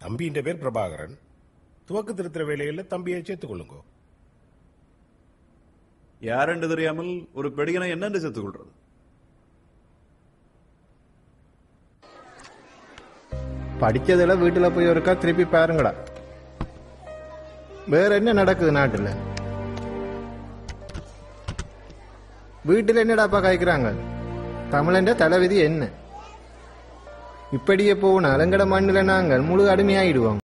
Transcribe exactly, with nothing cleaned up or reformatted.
தம்பியின் பேர் பிரபாகரன். துவக்க திருத்திர வேலையில் தம்பியை சேர்த்துக் கொள்ளுங்க. யாரென்று தெரியாமல் ஒரு பெடியனை என்னென்று சேர்த்துக் கொள்றது? படிச்சதுல வீட்டுல போய் ஒருக்கா திருப்பி பாருங்களா. வேற என்ன நடக்குது நாட்டுல? வீட்டுல என்னடாப்பா காய்க்கிறாங்க? தமிழன்ற தலைவிதி என்ன? இப்படியே போனா அலங்கட மண்ணில நாங்கள் முழு அடிமையாயிடுவோம்.